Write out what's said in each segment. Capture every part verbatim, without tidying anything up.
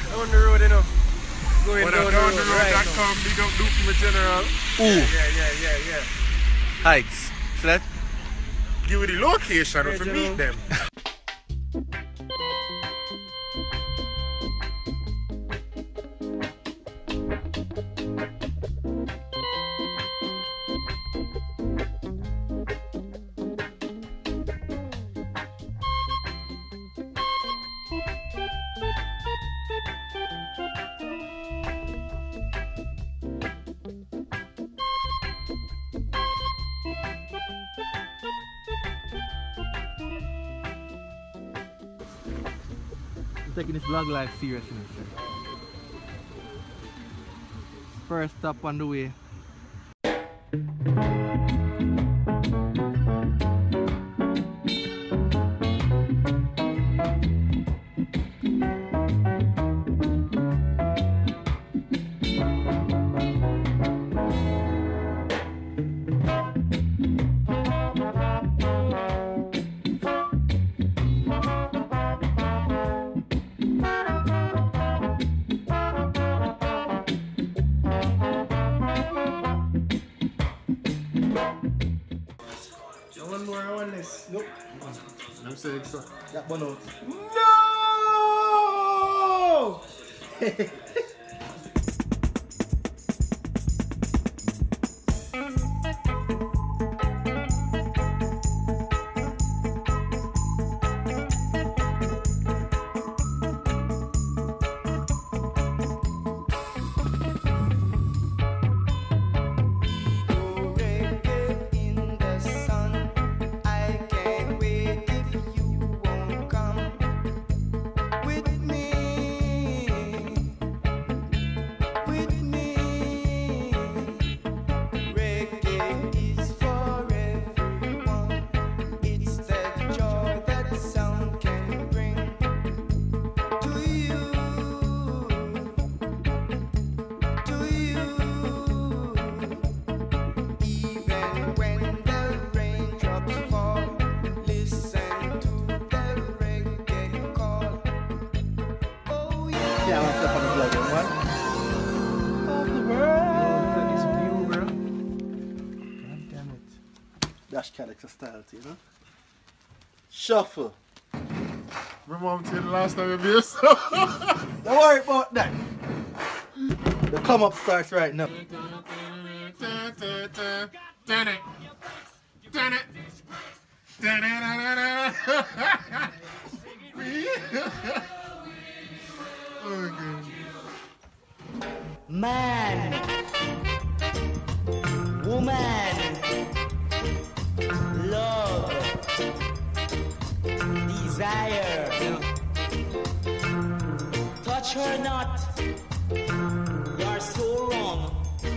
Down the road, you know. Going Well, down the down road, the road right that now. come, big up Doofy my general. Ooh. Yeah, yeah, yeah, yeah. Heights. Flat. Give you the location if you meet them. Taking this vlog life seriously, sir. First stop on the way. One more, one less. Nope. I'm saying so. That one out. No! Yeah, what's up on the vlog, everyone? Of the world! Look at this view, bro. God damn it. Dash Calyx style, you know? Shuffle. Remember I'm saying the last time you beer so? Don't worry about that. The come up starts right now. Man, woman, love, desire. Touch her not, you're so wrong.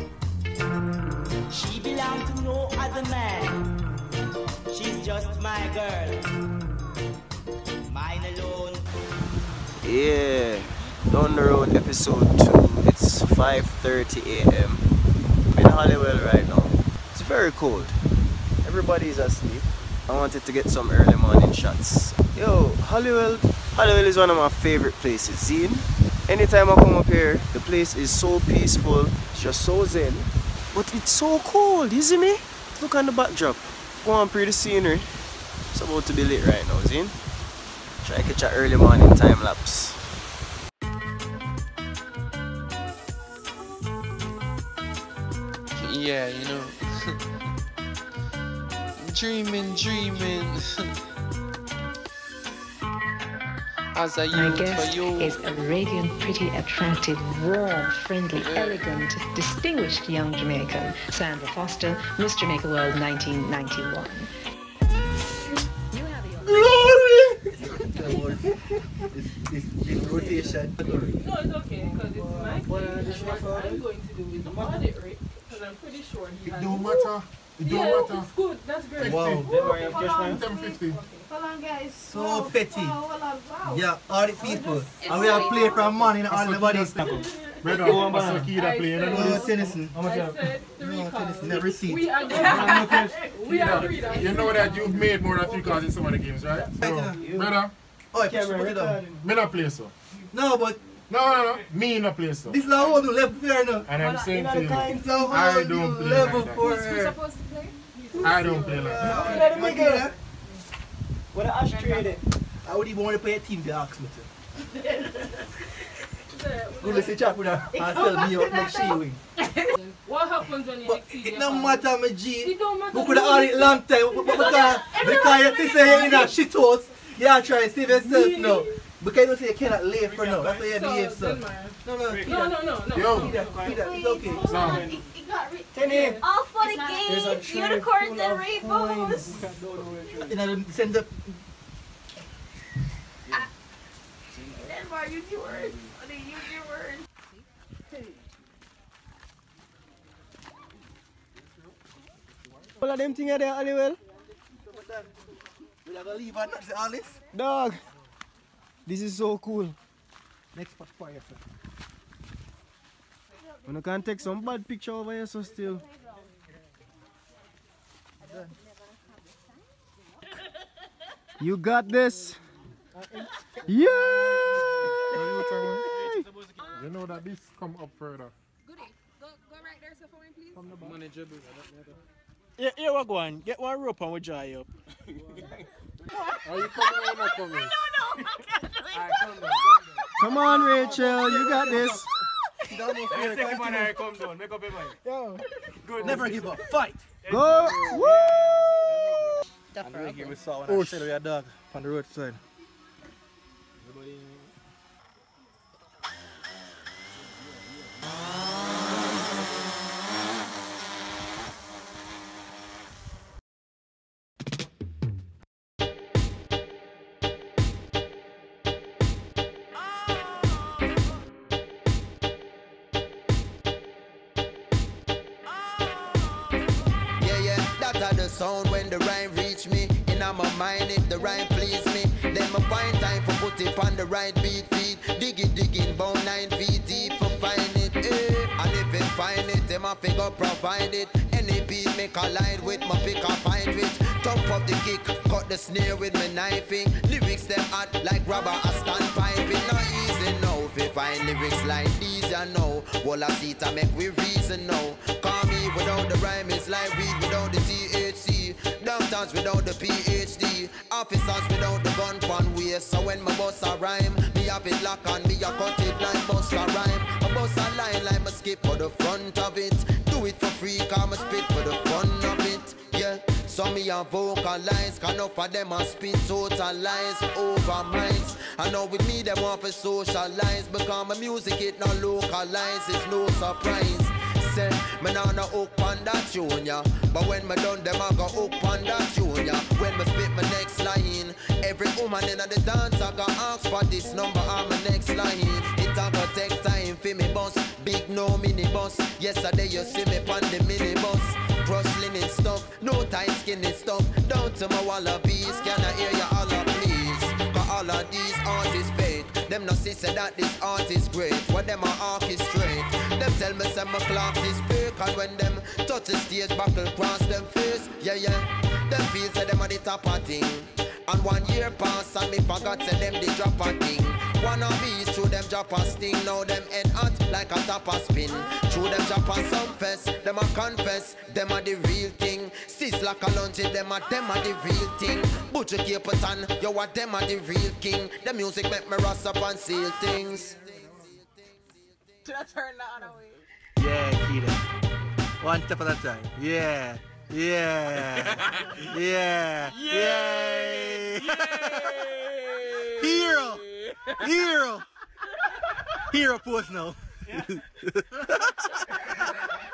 She belongs to no other man. She's just my girl, mine alone. Yeah, Down the Road episode two. It's five thirty a m I'm in Holywell right now. It's very cold. Everybody's asleep. I wanted to get some early morning shots. Yo, Holywell, Holywell is one of my favorite places. Zine, anytime I come up here, the place is so peaceful. It's just so zen. But it's so cold, you see me? Look on the backdrop. Go on, pretty scenery. It's about to be lit right now, Zine. Try to catch an early morning time lapse. Yeah, you know. Dreaming, dreaming. As I My youth for guest you. is a radiant, pretty, attractive, warm, friendly, elegant, distinguished young Jamaican, Sandra Foster, Miss Jamaica World nineteen ninety-one. This, this, this rotation. No, it's okay, because it's my thing. What I'm going to do is audit Rick, because I'm pretty sure he It has... don't matter. It don't Yeah, matter. it's good. That's great. Wow. Hold on. ten fifty. Hold on, guys. So Wow. petty. Wow, hold on. Wow. Yeah, all the people. And we have played from money in all the bodies. Brother, what's the key that play? You know No, this? Tennyson. I said three No, cards. Tennyson. Never seen. We agree. We agree. that- You know that you've made more than three cards in some of the games, right? So, brother, Oh, I put it up. me not play so. No, but No, no, no. Me in a place though. This is how you level fair now. And I'm saying to you, It's how I you don't play level like that. for Who's her. supposed to play? I don't play like that. Uh, let me get it. What an ashtray there. I would even want to play a team to ask me to. Go What listen chat with her and tell me up next she win. happens when you But exceed it your no power? matter my It G. don't matter. We could have had it long time. But because, because you say you're in a shit house, you are trying to save yourself now. Because you say you cannot lay for now. That's why you behave so. Denmar. No, no, No, no, no, no. Yo. Feed that, feed that. It's okay. Hold No. on, it, it got rid- Ten all for the game, unicorns and rainbows. You know, send the. Denmar, use your words. Honey, use your words. All of them things are there, Holywell. We're going to leave and not say all this. Dog. This is so cool. Next spot for you, sir. And you can take some bad picture over here so still. You got this. Yeah! You know that this come up further. Goody, go, go right there so for me, please. Yeah, here we go on. Get one rope and we dry you up. Are you coming or not coming? No, no, I can't do it. Alright, come down, Come on, Rachel, you got this. Come down, make up your mind. Good. Never give up. Fight. Go! Woo! And we give we saw when I said we had dog on the roadside. Yeah, yeah, that are the sound when the rhyme reach me. In my mind, if the rhyme please me, then I find time for put it on the right beat feed. Dig it, digging, bone nine feet deep for find it. Eh. And if it find it, then my figure provide it. Any beat make a line with my pick up find it. Jump up the kick, cut the snare with my knifing. Lyrics them hot like rubber, I stand piping. Not easy now, if you find lyrics like these, you know. Well, I see to make we reason now. Call me without the rhyme, it's like weed without the T H C. Downtowns without the P H D. Officers without the gun pan waist. So when my boss a rhyme, me have it lock on me, I cut it like bust a rhyme. I bust a line like my skip for the front of it. Do it for free, cause I spit for the fun of it. Yeah, some me a vocalize, can enough of them a spit total lies over minds. I know with me them want to socialize, because my music it not localize, it's no surprise. Say, me nah no hook on that tune, yeah. But when me done them, I go hook on that tune, yeah. When me spit my next line, every woman in the dance, I go ask for this number on my next line. It a go take time for me bus, big no mini bus. Yesterday you see me on the mini bus. Cross linen stuff, no tight skinny stuff. Down to my wallabies, can I hear you all please? Cause all of these artists fake. Them no see say that this art is great. What them are orchestrate. Them tell me say my clocks is fake. And when them touch the stage, buckle cross them face. Yeah, yeah. Them feel say them are the top of thing. And one year pass and me forgot say them the drop a thing. One of these through them drop a sting. Now them head hot like a top a spin. Through them drop a some fest. Them a confess. Them are the real thing. Sis like a lunch. Them are them are the real thing. Butcher Caperton. Yo what them are the real king. The music make me rust up and seal things. Should I turn that away? Yeah, Keita. One step at a time. Yeah. Yeah. Yeah. Yay! Yay! Hero! Hero! Hero pose now.